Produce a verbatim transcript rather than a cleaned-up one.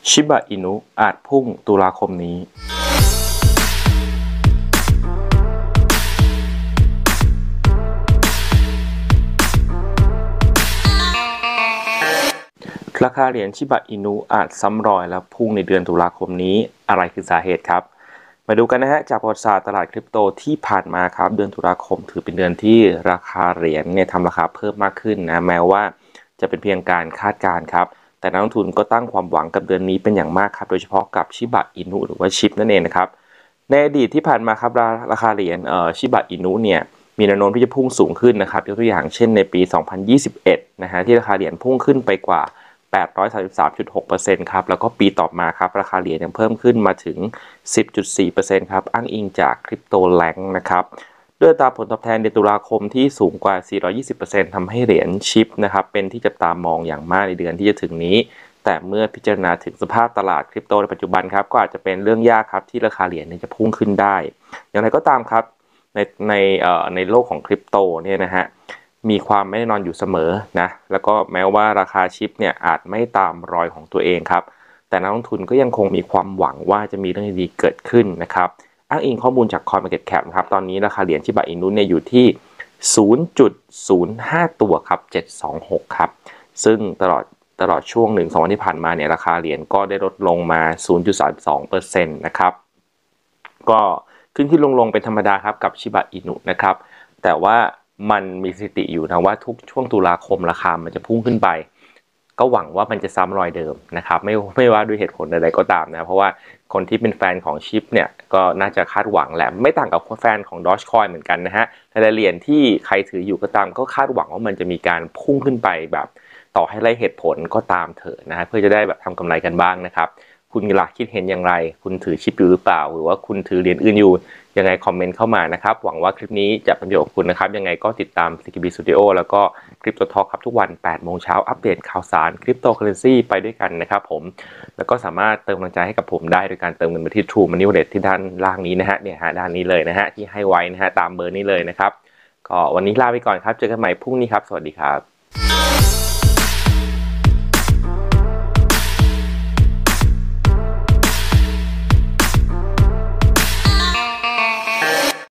ชิบะอินุอาจพุ่งตุลาคมนี้ราคาเหรียญชิบะอินุอาจซ้ำรอยและพุ่งในเดือนตุลาคมนี้อะไรคือสาเหตุครับมาดูกันนะฮะจากประวัติศาสตร์ตลาดคริปโตที่ผ่านมาครับเดือนตุลาคมถือเป็นเดือนที่ราคาเหรียญเนี่ยทำราคาเพิ่มมากขึ้นนะแม้ว่าจะเป็นเพียงการคาดการณ์ครับแต่นักลงทุนก็ตั้งความหวังกับเดือนนี้เป็นอย่างมากครับโดยเฉพาะกับชิบะอินุหรือว่าชิปนั่นเองนะครับในอดีตที่ผ่านมาครับราคาเหรียญเอ่อชิบะอินุเนี่ยมีแนวโน้มที่จะพุ่งสูงขึ้นนะครับยกตัวอย่างเช่นในปีสองพันยี่สิบเอ็ดนะฮะที่ราคาเหรียญพุ่งขึ้นไปกว่า แปดร้อยสามสิบสามจุดหกเปอร์เซ็นต์ ครับแล้วก็ปีต่อมาครับราคาเหรียญยังเพิ่มขึ้นมาถึง สิบจุดสี่เปอร์เซ็นต์ ครับอ้างอิงจากคริปโตแลงนะครับด้วยอัตราผลตอบแทนในตุลาคมที่สูงกว่า สี่ร้อยยี่สิบเปอร์เซ็นต์ ทำให้เหรียญชิปนะครับเป็นที่จับตามองอย่างมากในเดือนที่จะถึงนี้แต่เมื่อพิจารณาถึงสภาพตลาดคริปโตในปัจจุบันครับก็อาจจะเป็นเรื่องยากครับที่ราคาเหรียญจะพุ่งขึ้นได้อย่างไรก็ตามครับในในเอ่อในโลกของคริปโตเนี่ยนะฮะมีความไม่แน่นอนอยู่เสมอนะแล้วก็แม้ว่าราคาชิปเนี่ยอาจไม่ตามรอยของตัวเองครับแต่นักลงทุนก็ยังคงมีความหวังว่าจะมีเรื่องดีๆเกิดขึ้นนะครับอ้างอิงข้อมูลจาก CoinMarketCap ครับตอนนี้ราคาเหรียญชิบะอินุเนี่ยอยู่ที่ ศูนย์จุดศูนย์ห้า ตัวครับเจ็ดร้อยยี่สิบหกครับซึ่งตลอดตลอดช่วง หนึ่งถึงสอง วันที่ผ่านมาเนี่ยราคาเหรียญก็ได้ลดลงมา ศูนย์จุดสามสองเปอร์เซ็นต์ นะครับก็ขึ้นที่ลงๆเป็นธรรมดาครับกับชิบะอินุนะครับแต่ว่ามันมีสถิติอยู่นะว่าทุกช่วงตุลาคมราคามันจะพุ่งขึ้นไปก็หวังว่ามันจะซ้ำรอยเดิมนะครับไม่ไม่ว่าด้วยเหตุผลใดๆก็ตามนะเพราะว่าคนที่เป็นแฟนของชิปเนี่ยก็น่าจะคาดหวังแหละไม่ต่างกับแฟนของ Dogecoin เหมือนกันนะฮะแต่เหรียญที่ใครถืออยู่ก็ตามก็คาดหวังว่ามันจะมีการพุ่งขึ้นไปแบบต่อให้ไล่เหตุผลก็ตามเถอะนะฮะเพื่อจะได้แบบทำกำไรกันบ้างนะครับคุณหลักคิดเห็นอย่างไรคุณถือชิปอยู่หรือเปล่าหรือว่าคุณถือเหรียญอื่นอยู่ยังไงคอมเมนต์เข้ามานะครับหวังว่าคลิปนี้จะเป็นประโยชน์กับคุณนะครับยังไงก็ติดตาม ซี เค บี Studio แล้วก็ Crypto Talk ครับทุกวัน แปดโมงเช้าอัปเดตข่าวสาร Cryptocurrency ไปด้วยกันนะครับผมแล้วก็สามารถเติมกำลังใจให้กับผมได้โดยการเติมเงินมาที่ True Money Wallet ที่ด้านล่างนี้นะฮะเนี่ยฮะด้านนี้เลยนะฮะที่ให้ไว้นะฮะตามเบอร์นี้เลยนะครับก็วันนี้ลาไปก่อนครับเจอกันใหม่พรุ่งนี้ครับสวัสดีครับ